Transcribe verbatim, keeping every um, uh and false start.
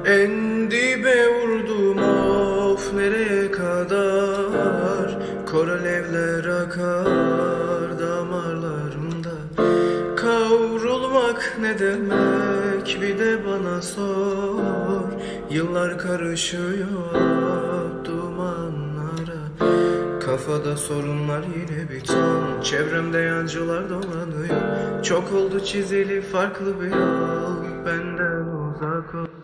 En dibe vurdum, of nereye kadar? Kor alevler akar damarlarımda. Kavrulmak ne demek, bir de bana sor. Yıllar karışıyor dumanlara. Kafada sorunlar yine bir ton. Çevremde yancılar dolanıyor. Çok oldu çizili farklı bir yol. Benden uzak ol.